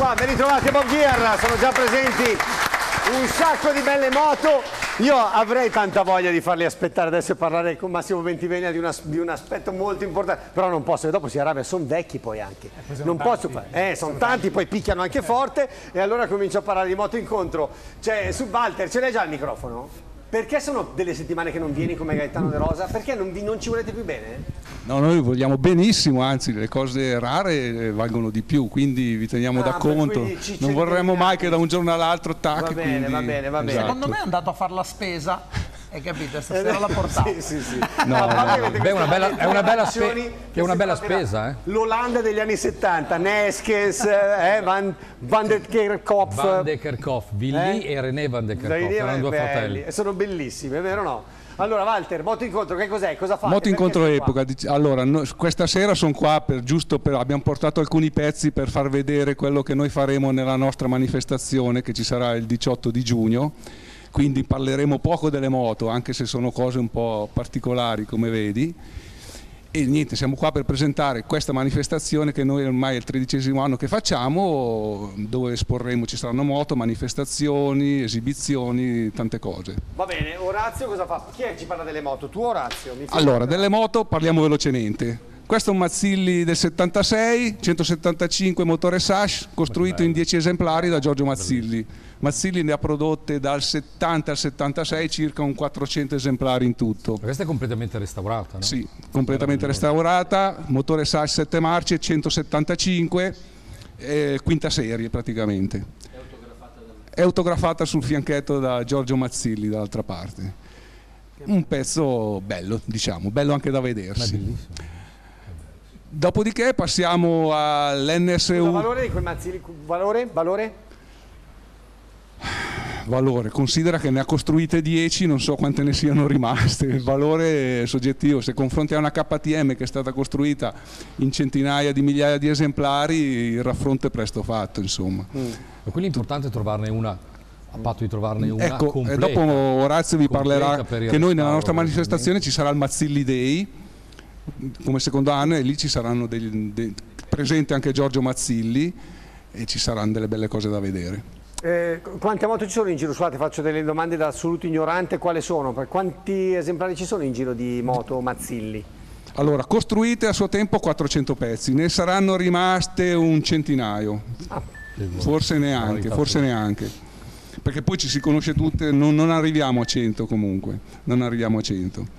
qua, ben ritrovati a Bob Gear, sono già presenti un sacco di belle moto. Io avrei tanta voglia di farli aspettare adesso e parlare con Massimo Bentivegna di un aspetto molto importante, però non posso, che dopo si arrabbia, sono vecchi poi anche. Non posso fare, sono tanti, poi picchiano anche forte e allora comincio a parlare di moto incontro. Cioè, su Walter, ce l'hai già il microfono? Perché sono delle settimane che non vieni come Gaetano De Rosa? Perché non ci volete più bene? No, noi vogliamo benissimo, anzi le cose rare valgono di più, quindi vi teniamo da conto. Non vorremmo mai che da un giorno all'altro tacchi. Va bene, va bene, va bene. Esatto. Secondo me è andato a fare la spesa, hai capito? Stasera la portava. Sì. No, beh, è una bella spesa. L'Olanda degli anni 70, Neskens, Van der Kerkhoff. Van der Kerkhoff, Willy e René Van der Kerkhoff, erano due fratelli. Sono bellissimi, è vero o no? Allora Walter, moto incontro, che cos'è? Cosa fate? Moto incontro epoca. Allora, questa sera sono qua abbiamo portato alcuni pezzi per far vedere quello che noi faremo nella nostra manifestazione che ci sarà il 18 di giugno. Quindi parleremo poco delle moto, anche se sono cose un po' particolari come vedi. E niente, siamo qua per presentare questa manifestazione che noi ormai è il 13° anno che facciamo, dove esporremo, ci saranno moto, manifestazioni, esibizioni, tante cose. Va bene, Orazio cosa fa? Chi è che ci parla delle moto? Tu Orazio? Allora, delle moto parliamo velocemente. Questo è un Mazzilli del 76, 175 motore Sash, costruito in 10 esemplari da Giorgio Mazzilli. Mazzilli ne ha prodotte dal 70 al 76 circa un 400 esemplari in tutto. Questa è completamente restaurata, no? Sì, completamente restaurata, motore Sash 7 marce, 175, quinta serie praticamente. È autografata sul fianchetto da Giorgio Mazzilli dall'altra parte. Un pezzo bello, diciamo, bello anche da vedersi. Bellissimo. Dopodiché passiamo all'NSU. Il valore di quei Mazzilli? Valore, considera che ne ha costruite 10, non so quante ne siano rimaste. Il valore è soggettivo, se confronti a una KTM che è stata costruita in centinaia di migliaia di esemplari, il raffronto è presto fatto, insomma. E quindi l'importante è trovarne una, a patto di trovarne una ecco, completa. E dopo Orazio vi parlerà che noi nella nostra manifestazione ci sarà il Mazzilli Day come secondo anno e lì ci saranno presente anche Giorgio Mazzilli e ci saranno delle belle cose da vedere. Quante moto ci sono in giro? Scusate, faccio delle domande da assoluto ignorante. Quali sono? Quanti esemplari ci sono in giro di moto Mazzilli? Allora, costruite a suo tempo 400 pezzi, ne saranno rimaste un centinaio, forse neanche, perché poi ci si conosce tutte, non arriviamo a 100 comunque, non arriviamo a 100.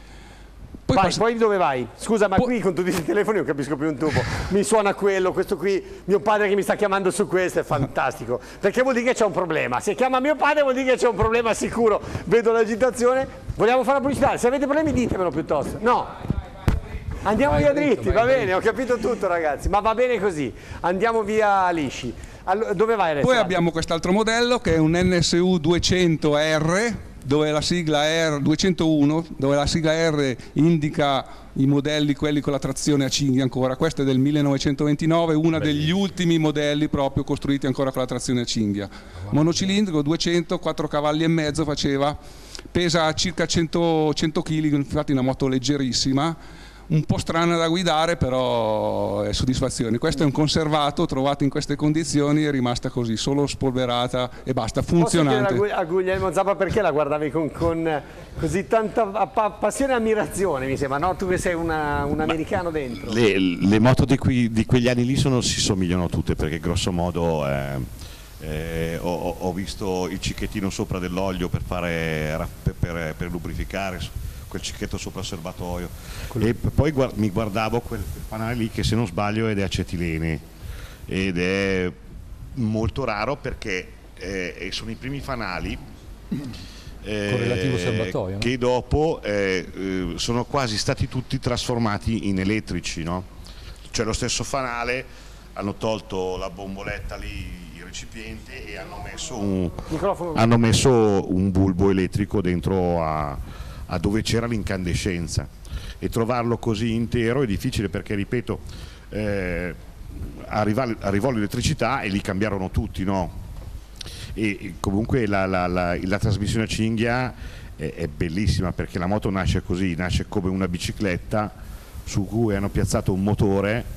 Poi dove vai? Scusa, ma qui con tutti questi telefoni non capisco più un tubo. Mi suona quello, questo qui, mio padre che mi sta chiamando su questo, è fantastico. Perché vuol dire che c'è un problema. Se chiama mio padre vuol dire che c'è un problema sicuro. Vedo l'agitazione. Vogliamo fare la pubblicità? Se avete problemi ditemelo piuttosto. No. Andiamo via dritti, va bene, ho capito tutto ragazzi, ma va bene così. Andiamo via lisci. Allora, dove vai adesso? Poi abbiamo quest'altro modello che è un NSU 200R, dove la sigla R 201, dove la sigla R indica i modelli, quelli con la trazione a cinghia ancora. Questo è del 1929, uno degli ultimi modelli proprio costruiti ancora con la trazione a cinghia. Monocilindrico, 204 cavalli e mezzo faceva, pesa circa 100 kg, infatti una moto leggerissima. Un po' strana da guidare, però è soddisfazione. Questo è un conservato trovato in queste condizioni, è rimasta così, solo spolverata e basta, funzionante. Posso chiedere a Guglielmo Zappa perché la guardavi con così tanta passione e ammirazione, mi sembra, no? Tu che sei un americano dentro. Le moto di quegli anni lì si somigliano tutte, perché grosso modo ho visto il cicchettino sopra dell'olio per lubrificare, quel cicchetto sopra il serbatoio, e poi mi guardavo quel fanale lì che se non sbaglio è acetilene ed è molto raro perché sono i primi fanali con relativo serbatoio, che dopo sono quasi stati tutti trasformati in elettrici, no? Cioè lo stesso fanale, hanno tolto la bomboletta lì, il recipiente, e hanno messo un bulbo elettrico dentro a dove c'era l'incandescenza, e trovarlo così intero è difficile perché, ripeto, arrivò l'elettricità e li cambiarono tutti, no? E comunque la trasmissione a cinghia è bellissima, perché la moto nasce così, nasce come una bicicletta su cui hanno piazzato un motore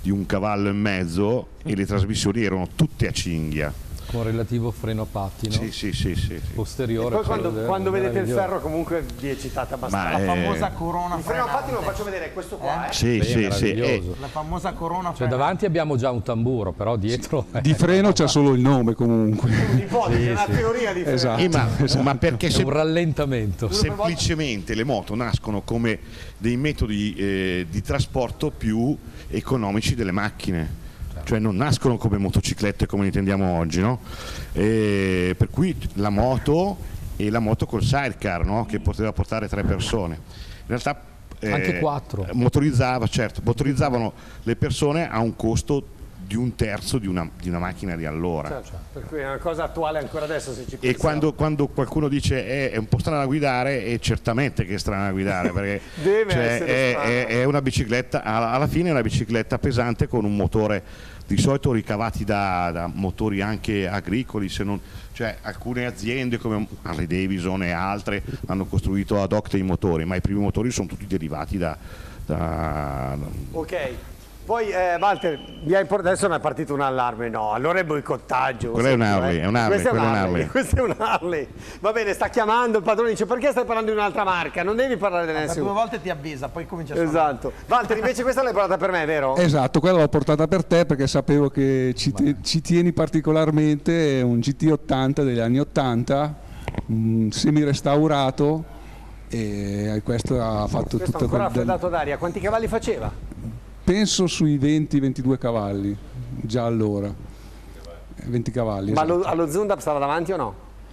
di 1,5 cavalli e le trasmissioni erano tutte a cinghia. Con relativo freno a pattino sì. posteriore. E poi quando vedete il ferro comunque vi eccitate abbastanza. La famosa corona Il freno a pattino lo frenante. faccio vedere, questo qua. Sì. La famosa corona Cioè frenante. davanti abbiamo già un tamburo, però dietro... Di freno c'è solo il nome comunque. Un'ipotesi, una teoria di freno. Esatto. Ma perché È un rallentamento. semplicemente le moto nascono come dei metodi di trasporto più economici delle macchine, cioè non nascono come motociclette come le intendiamo oggi, no? Per cui la moto e la moto col sidecar, no? Che poteva portare 3 persone, in realtà Anche 4. motorizzavano le persone a un costo di 1/3 di una macchina di allora. Certo, per cui è una cosa attuale ancora adesso se ci E pensiamo. quando qualcuno dice è un po' strana da guidare, è certamente che è strana da guidare, perché Deve essere strana. è una bicicletta, alla fine è una bicicletta pesante con un motore di solito ricavati da motori anche agricoli, se non, cioè alcune aziende come Harley Davidson e altre hanno costruito ad hoc dei motori, ma i primi motori sono tutti derivati da Ok. Poi Walter, adesso mi è partito un allarme, no, allora è boicottaggio. Quello è un Harley, è un Harley, Questo è un quello è un Harley, Harley. questo è un Harley. Va bene, sta chiamando il padrone, dice perché stai parlando di un'altra marca? Non devi parlare Per dell'NSU. 2 volte ti avvisa, poi comincia a suonare. Esatto. Walter, invece questa l'hai portata per me, vero? Esatto, quella l'ho portata per te perché sapevo che ci tieni particolarmente. È un GT80 degli anni 80, semi-restaurato, e questo ha fatto Questo tutto ancora quel raffreddato d'aria. Quanti cavalli faceva? penso sui 20-22 cavalli, già allora. 20 cavalli. Ma esatto. allo Zundap stava davanti o no?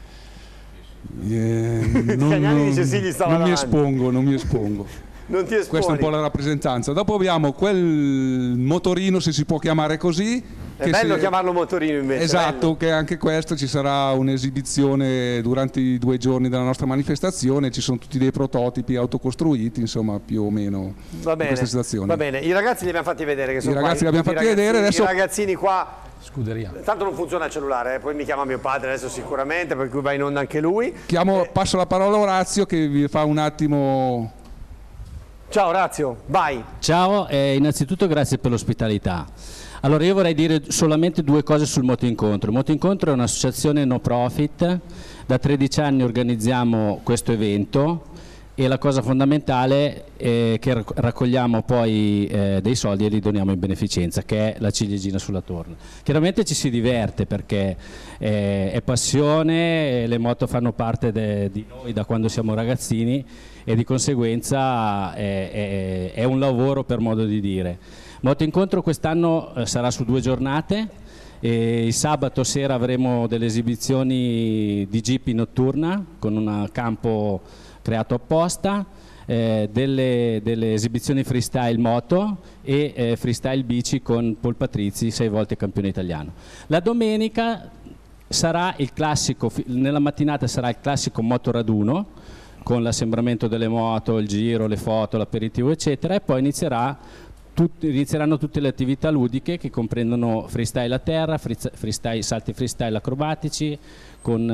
Non dice sì, gli stava mi davanti. espongo, non mi espongo. Non ti esponi. Questa è un po' la rappresentanza. Dopo abbiamo quel motorino, se si può chiamare così. È bello chiamarlo motorino invece. Esatto, che anche questo ci sarà un'esibizione durante i 2 giorni della nostra manifestazione, ci sono tutti dei prototipi autocostruiti, insomma, più o meno Va in bene, questa situazione. va bene. I ragazzi li abbiamo fatti vedere. Che sono ragazzi qua, li abbiamo tutti fatti vedere, adesso- I ragazzini qua. Scuderia. Tanto non funziona il cellulare, poi mi chiama mio padre adesso sicuramente, per cui va in onda anche lui. Passo la parola a Orazio che vi fa un attimo. Ciao Orazio, vai. Ciao, innanzitutto grazie per l'ospitalità. Allora io vorrei dire solamente 2 cose sul Moto Incontro. Il Moto Incontro è un'associazione no profit, da 13 anni organizziamo questo evento e la cosa fondamentale è che raccogliamo poi dei soldi e li doniamo in beneficenza, che è la ciliegina sulla torta. Chiaramente ci si diverte perché è passione, le moto fanno parte di noi da quando siamo ragazzini e di conseguenza è un lavoro, per modo di dire. Moto Incontro quest'anno sarà su 2 giornate. E il sabato sera avremo delle esibizioni di Jeep in notturna con un campo creato apposta, delle esibizioni freestyle moto e freestyle bici con Paul Patrizi, 6 volte campione italiano. La domenica sarà il classico, nella mattinata sarà il classico motoraduno con l'assembramento delle moto, il giro, le foto, l'aperitivo eccetera, e poi inizieranno tutte le attività ludiche che comprendono freestyle a terra, salti freestyle acrobatici con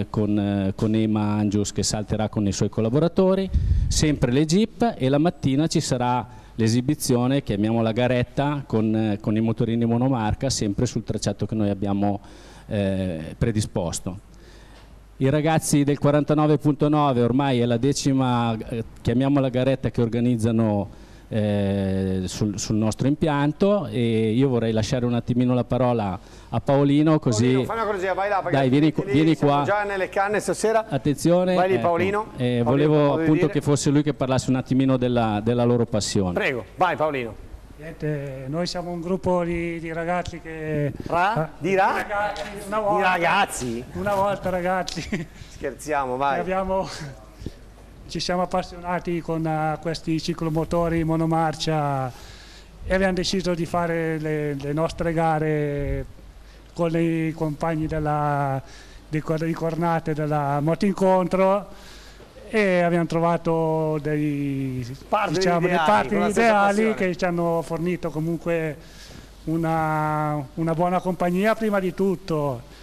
Ema Angius che salterà con i suoi collaboratori, sempre le Jeep, e la mattina ci sarà l'esibizione, chiamiamola garetta, con i motorini monomarca, sempre sul tracciato che noi abbiamo predisposto. I ragazzi del 49.9 ormai è la 10ª, chiamiamola garetta, che organizzano sul nostro impianto, e io vorrei lasciare un attimino la parola a Paolino, così Paolino, fai una cortesia, vai là, perché dai, vieni siamo qua, già nelle canne stasera. attenzione, Vai lì, ecco. Paolino. Paolino, volevo appunto dire? che fosse lui che parlasse un attimino della loro passione. Prego, vai Paolino. Niente, noi siamo un gruppo di ragazzi che... Di ragazzi, una volta, Di ragazzi? Una volta ragazzi. Scherziamo, vai. Ci siamo appassionati con questi ciclomotori monomarcia e abbiamo deciso di fare le nostre gare con i compagni di Cornate della Moto Incontro, e abbiamo trovato dei partner ideali che ci hanno fornito comunque una buona compagnia prima di tutto,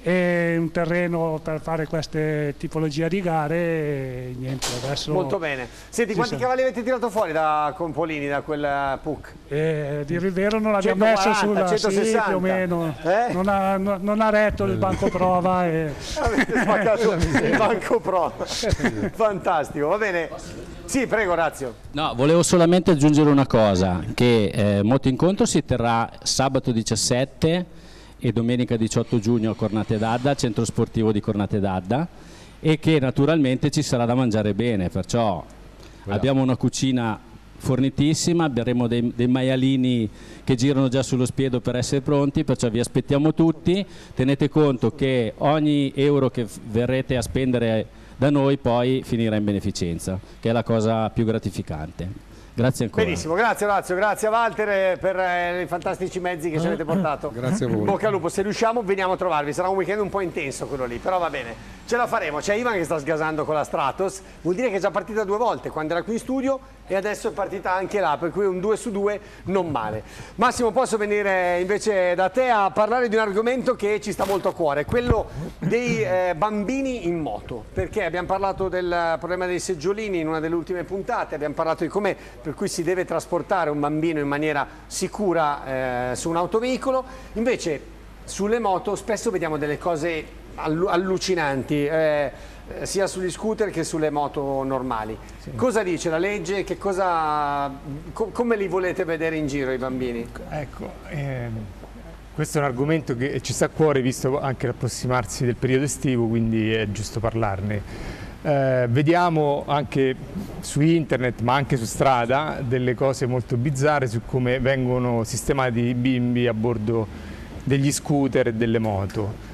e un terreno per fare queste tipologie di gare e niente, adesso... Molto bene. Senti, quanti cavalli avete tirato fuori da Compolini, da quel PUC? Dire il vero non l'abbiamo messo sulla... 160. Sì, più o meno. Eh? Non ha retto il banco prova. Avete spaccato il banco prova. Fantastico, va bene. Sì, prego, Orazio. No, volevo solamente aggiungere una cosa, che Moto Incontro si terrà sabato 17 e domenica 18 giugno a Cornate d'Adda, centro sportivo di Cornate d'Adda, e che naturalmente ci sarà da mangiare bene, perciò abbiamo una cucina fornitissima, avremo dei maialini che girano già sullo spiedo per essere pronti, perciò vi aspettiamo tutti. Tenete conto che ogni euro che verrete a spendere da noi poi finirà in beneficenza, che è la cosa più gratificante. Grazie ancora. Benissimo, grazie Orazio, grazie a Walter per i fantastici mezzi che ci avete portato. Grazie a voi. Bocca al lupo, se riusciamo veniamo a trovarvi, sarà un weekend un po' intenso quello lì, però va bene, ce la faremo. C'è Ivan che sta sgasando con la Stratos, vuol dire che è già partita 2 volte, quando era qui in studio e adesso è partita anche là, per cui un 2 su 2 non male. Massimo, posso venire invece da te a parlare di un argomento che ci sta molto a cuore, quello dei bambini in moto, perché abbiamo parlato del problema dei seggiolini in una delle ultime puntate, abbiamo parlato di come per cui si deve trasportare un bambino in maniera sicura su un autoveicolo. Invece sulle moto spesso vediamo delle cose allucinanti, sia sugli scooter che sulle moto normali. Sì. Cosa dice la legge? Che cosa, come li volete vedere in giro i bambini? Ecco, questo è un argomento che ci sta a cuore visto anche l'approssimarsi del periodo estivo, quindi è giusto parlarne. Vediamo anche su internet ma anche su strada delle cose molto bizzarre su come vengono sistemati i bimbi a bordo degli scooter e delle moto.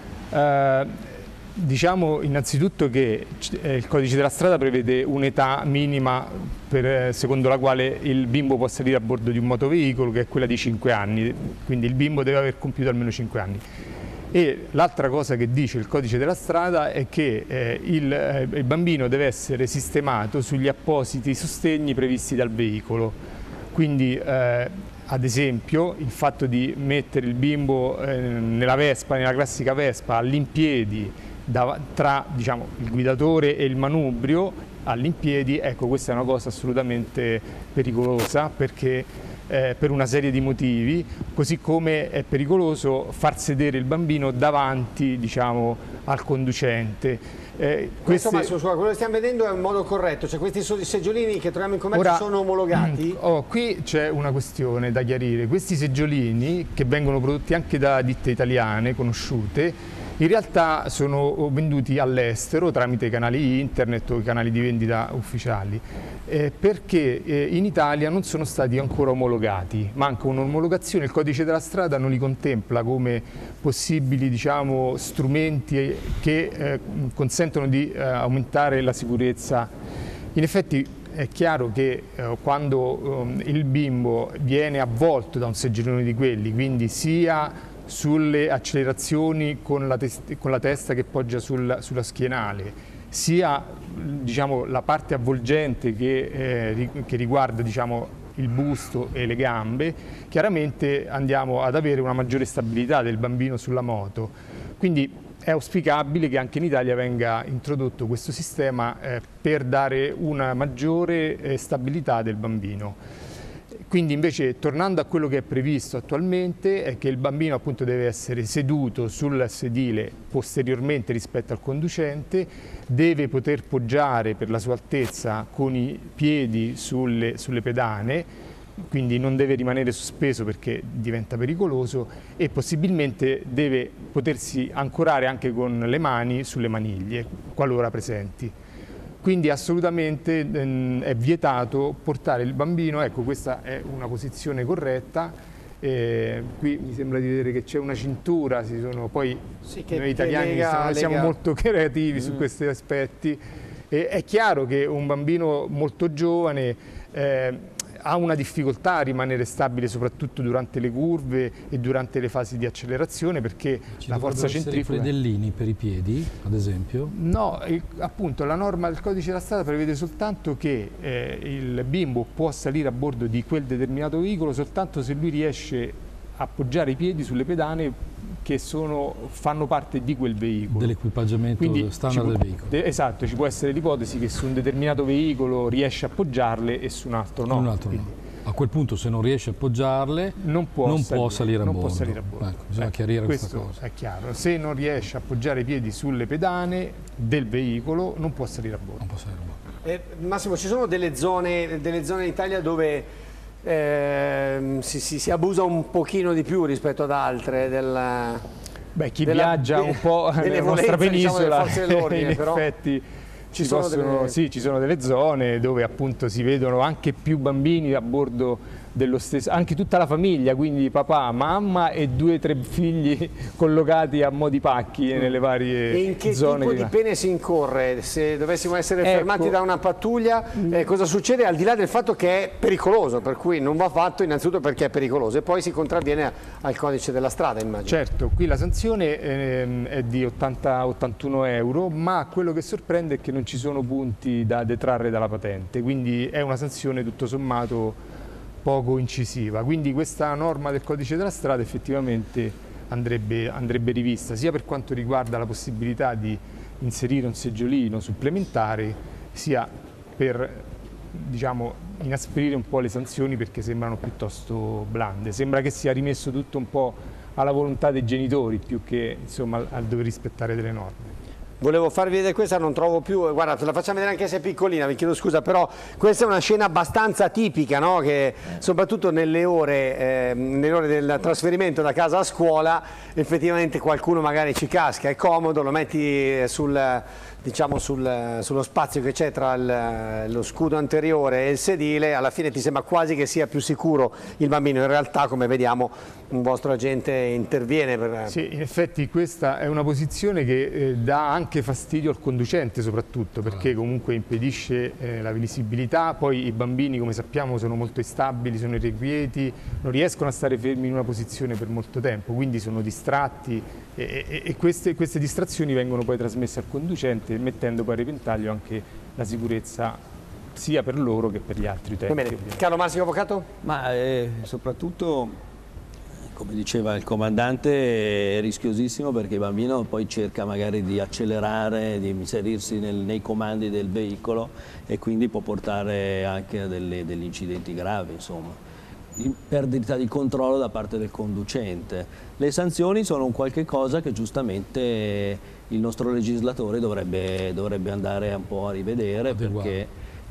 Diciamo innanzitutto che il codice della strada prevede un'età minima secondo la quale il bimbo può salire a bordo di un motoveicolo, che è quella di 5 anni, quindi il bimbo deve aver compiuto almeno 5 anni. E l'altra cosa che dice il codice della strada è che il bambino deve essere sistemato sugli appositi sostegni previsti dal veicolo. Quindi ad esempio il fatto di mettere il bimbo nella Vespa, nella classica Vespa, all'impiedi tra diciamo, il guidatore e il manubrio, all'impiedi, ecco, questa è una cosa assolutamente pericolosa perché per una serie di motivi, così come è pericoloso far sedere il bambino davanti, diciamo, al conducente. Questo, Massimo, quello che stiamo vedendo è un modo corretto, cioè questi seggiolini che troviamo in commercio sono omologati? Qui c'è una questione da chiarire, questi seggiolini che vengono prodotti anche da ditte italiane conosciute, in realtà sono venduti all'estero tramite i canali internet o i canali di vendita ufficiali, perché in Italia non sono stati ancora omologati, manca un'omologazione, il codice della strada non li contempla come possibili, diciamo, strumenti che consentono di aumentare la sicurezza. In effetti è chiaro che quando il bimbo viene avvolto da un seggiolone di quelli, quindi sia sulle accelerazioni con la testa che poggia sulla schienale, sia diciamo, la parte avvolgente che riguarda diciamo, il busto e le gambe, chiaramente andiamo ad avere una maggiore stabilità del bambino sulla moto. Quindi è auspicabile che anche in Italia venga introdotto questo sistema per dare una maggiore stabilità del bambino. Quindi invece, tornando a quello che è previsto attualmente, è che il bambino appunto deve essere seduto sul sedile posteriormente rispetto al conducente, deve poter poggiare per la sua altezza con i piedi sulle pedane, quindi non deve rimanere sospeso perché diventa pericoloso, e possibilmente deve potersi ancorare anche con le mani sulle maniglie, qualora presenti. Quindi assolutamente è vietato portare il bambino, ecco, questa è una posizione corretta. Qui mi sembra di vedere che c'è una cintura, poi sì, noi italiani siamo molto creativi su questi aspetti. È chiaro che un bambino molto giovane ha una difficoltà a rimanere stabile soprattutto durante le curve e durante le fasi di accelerazione, perché la forza centrifuga... Ci predellini per i piedi, ad esempio? No, appunto la norma del codice della strada prevede soltanto che il bimbo può salire a bordo di quel determinato veicolo soltanto se lui riesce a appoggiare i piedi sulle pedane che fanno parte di quel veicolo. Dell'equipaggiamento standard del veicolo. Esatto, ci può essere l'ipotesi che su un determinato veicolo riesce a appoggiarle e su un altro no. Un altro no. A quel punto, se non riesce a appoggiarle, non può salire a bordo. Ecco, bisogna chiarire questa cosa. È chiaro. Se non riesce a appoggiare i piedi sulle pedane del veicolo, non può salire a bordo. Massimo, ci sono delle zone in Italia dove si abusa un pochino di più rispetto ad altre chi viaggia un po' nella nostra penisola, diciamo, in effetti ci sono delle zone dove appunto si vedono anche più bambini a bordo dello stesso, anche tutta la famiglia, quindi papà, mamma e 2 o 3 figli collocati a mo' di pacchi nelle varie zone. E in che tipo di pene si incorre? Se dovessimo essere fermati da una pattuglia, cosa succede, al di là del fatto che è pericoloso, per cui non va fatto innanzitutto perché è pericoloso e poi si contravviene al codice della strada, immagino. Certo, qui la sanzione è di 80-81 euro, ma quello che sorprende è che non ci sono punti da detrarre dalla patente, quindi è una sanzione tutto sommato poco incisiva, quindi questa norma del codice della strada effettivamente andrebbe rivista, sia per quanto riguarda la possibilità di inserire un seggiolino supplementare, sia per, diciamo, inasprire un po' le sanzioni, perché sembrano piuttosto blande. Sembra che sia rimesso tutto un po' alla volontà dei genitori più che, insomma, al dover rispettare delle norme. Volevo farvi vedere questa, non trovo più, guarda, te la facciamo vedere anche se è piccolina, vi chiedo scusa, però questa è una scena abbastanza tipica, no? Che soprattutto nelle ore del trasferimento da casa a scuola, effettivamente qualcuno magari ci casca, è comodo, lo metti sullo spazio che c'è tra lo scudo anteriore e il sedile, alla fine ti sembra quasi che sia più sicuro il bambino, in realtà come vediamo un vostro agente interviene. Sì, in effetti questa è una posizione che dà anche fastidio al conducente, soprattutto perché comunque impedisce la visibilità. Poi i bambini, come sappiamo, sono molto instabili, sono irrequieti, non riescono a stare fermi in una posizione per molto tempo, quindi sono distratti e queste distrazioni vengono poi trasmesse al conducente, mettendo poi a repentaglio anche la sicurezza sia per loro che per gli altri utenti. Va bene. Carlo Massimo, avvocato? Ma soprattutto, come diceva il comandante, è rischiosissimo perché il bambino poi cerca magari di accelerare, di inserirsi nei comandi del veicolo e quindi può portare anche a degli incidenti gravi, insomma. Perdita di controllo da parte del conducente. Le sanzioni sono un qualche cosa che giustamente il nostro legislatore dovrebbe andare un po' a rivedere, perché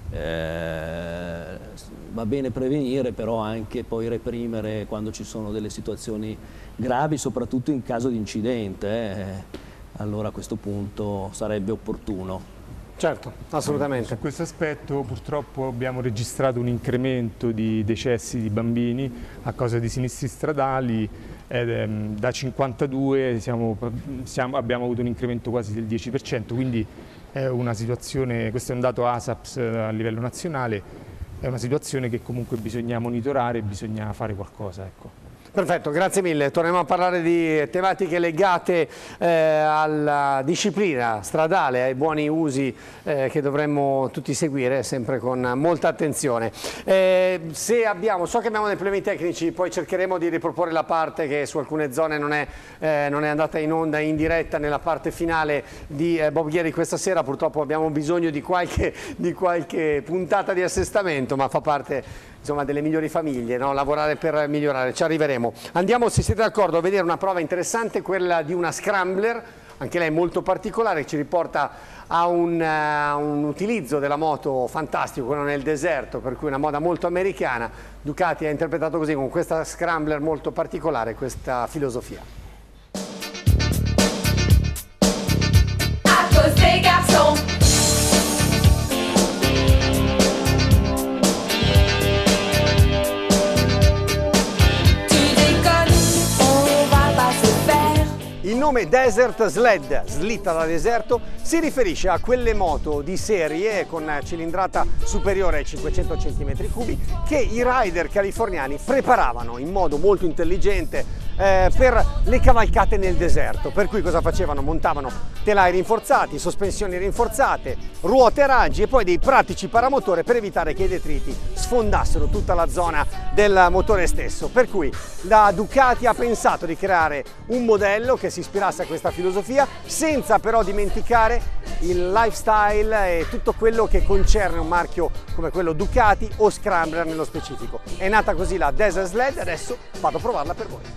va bene prevenire, però anche poi reprimere quando ci sono delle situazioni gravi, soprattutto in caso di incidente. Allora a questo punto sarebbe opportuno. Certo, assolutamente. Su questo aspetto purtroppo abbiamo registrato un incremento di decessi di bambini a causa di sinistri stradali, da 52 abbiamo avuto un incremento quasi del 10%, quindi è una situazione, questo è un dato ASAPS a livello nazionale, è una situazione che comunque bisogna monitorare e bisogna fare qualcosa, ecco. Perfetto, grazie mille. Torniamo a parlare di tematiche legate alla disciplina stradale, ai buoni usi che dovremmo tutti seguire sempre con molta attenzione. So che abbiamo dei problemi tecnici, poi cercheremo di riproporre la parte che su alcune zone non è andata in onda in diretta nella parte finale di Bob Ghieri questa sera. Purtroppo abbiamo bisogno di qualche puntata di assestamento, ma fa parte, insomma, delle migliori famiglie, no? Lavorare per migliorare, ci arriveremo. Andiamo, se siete d'accordo, a vedere una prova interessante, quella di una scrambler, anche lei molto particolare, che ci riporta a un utilizzo della moto fantastico, quello nel deserto, per cui una moda molto americana. Ducati ha interpretato così, con questa scrambler molto particolare, questa filosofia. Il nome Desert Sled, slitta da deserto, si riferisce a quelle moto di serie con cilindrata superiore ai 500 cm3 che i rider californiani preparavano in modo molto intelligente per le cavalcate nel deserto. Per cui cosa facevano? Montavano telai rinforzati, sospensioni rinforzate, ruote a raggi e poi dei pratici paramotore per evitare che i detriti sfondassero tutta la zona del motore stesso. Per cui la Ducati ha pensato di creare un modello che si ispirasse a questa filosofia, senza però dimenticare il lifestyle e tutto quello che concerne un marchio come quello Ducati o Scrambler nello specifico. È nata così la Desert Sled e adesso vado a provarla per voi.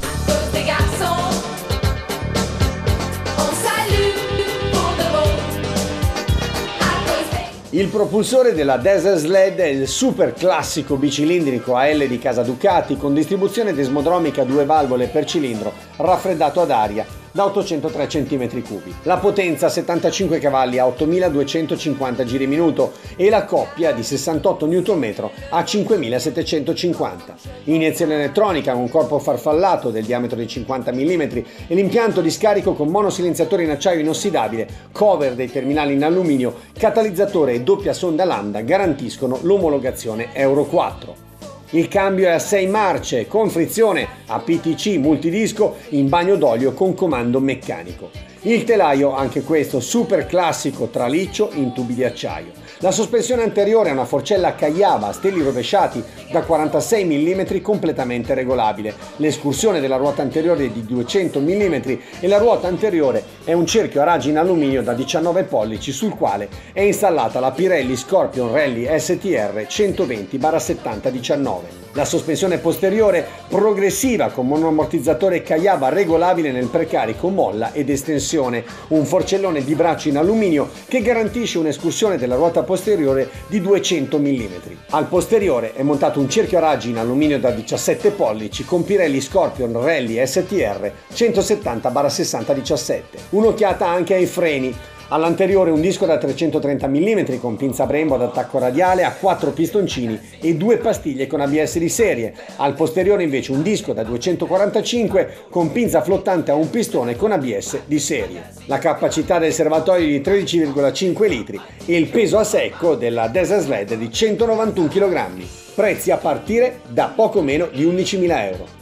Il propulsore della Desert Sled è il super classico bicilindrico AL di casa Ducati con distribuzione desmodromica 2 valvole per cilindro raffreddato ad aria da 803 cm3. La potenza 75 cavalli a 8250 giri minuto e la coppia di 68 Nm a 5750. Iniezione elettronica con corpo farfallato del diametro di 50 mm e l'impianto di scarico con monosilenziatore in acciaio inossidabile, cover dei terminali in alluminio, catalizzatore e doppia sonda lambda garantiscono l'omologazione Euro 4. Il cambio è a 6 marce con frizione a PTC multidisco in bagno d'olio con comando meccanico. Il telaio, anche questo super classico traliccio in tubi di acciaio. La sospensione anteriore è una forcella Kayaba a steli rovesciati da 46 mm completamente regolabile. L'escursione della ruota anteriore è di 200 mm e la ruota anteriore è un cerchio a raggi in alluminio da 19 pollici sul quale è installata la Pirelli Scorpion Rally STR 120/7019. La sospensione posteriore progressiva con monoammortizzatore Kayaba regolabile nel precarico, molla ed estensione, un forcellone di braccio in alluminio che garantisce un'escursione della ruota posteriore di 200 mm. Al posteriore è montato un cerchio a raggi in alluminio da 17 pollici con Pirelli Scorpion Rally STR 170/6017. Un'occhiata anche ai freni. All'anteriore un disco da 330 mm con pinza Brembo ad attacco radiale a 4 pistoncini e 2 pastiglie con ABS di serie. Al posteriore invece un disco da 245 con pinza flottante a un pistone con ABS di serie. La capacità del serbatoio è di 13,5 litri e il peso a secco della Desert Sled è di 191 kg. Prezzi a partire da poco meno di 11.000 euro.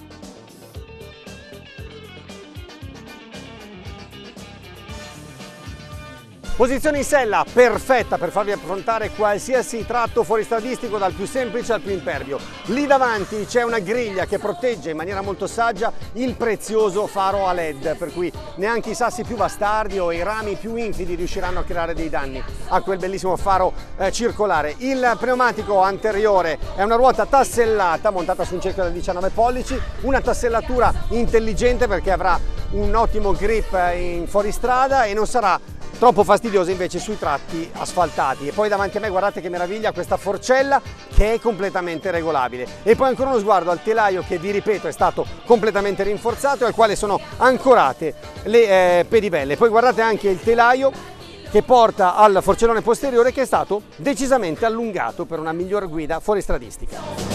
Posizione in sella perfetta per farvi affrontare qualsiasi tratto fuoristradistico dal più semplice al più impervio. Lì davanti c'è una griglia che protegge in maniera molto saggia il prezioso faro a LED, per cui neanche i sassi più bastardi o i rami più infidi riusciranno a creare dei danni a quel bellissimo faro circolare. Il pneumatico anteriore è una ruota tassellata montata su un cerchio da 19 pollici, una tassellatura intelligente perché avrà un ottimo grip in fuoristrada e non sarà troppo fastidiosa invece sui tratti asfaltati. E poi davanti a me guardate che meraviglia questa forcella che è completamente regolabile. E poi ancora uno sguardo al telaio che, vi ripeto, è stato completamente rinforzato e al quale sono ancorate le pedibelle. Poi guardate anche il telaio che porta al forcellone posteriore che è stato decisamente allungato per una miglior guida fuoristradistica.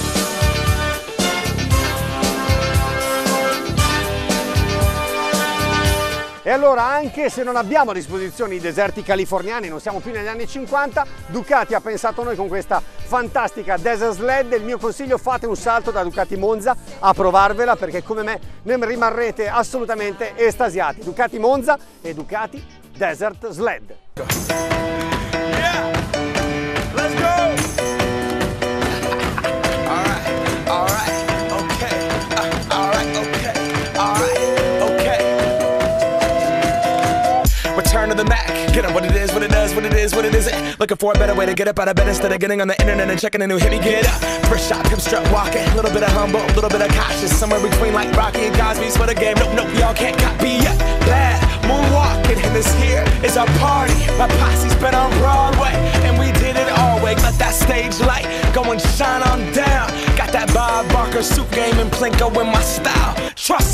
E allora, anche se non abbiamo a disposizione i deserti californiani, non siamo più negli anni 50, Ducati ha pensato a noi con questa fantastica Desert Sled. Il mio consiglio: fate un salto da Ducati Monza a provarvela, perché come me ne rimarrete assolutamente estasiati. Ducati Monza e Ducati Desert Sled. Yeah. Let's go. All right, okay. All right, okay. All right. Return to the Mac, get on what it is, what it does, what it is, what it isn't. Looking for a better way to get up out of bed instead of getting on the internet and checking a new hit. Me get up, first shot, hip strut walking, a little bit of humble, a little bit of cautious, somewhere between like Rocky and Cosby's for the game. Nope, y'all can't copy yet. Bad moonwalking, and this here is our party. My posse's been on Broadway, and we did it all way. Let that stage light go and shine on down. Got that Bob Barker suit game and Plinko in my style. Trust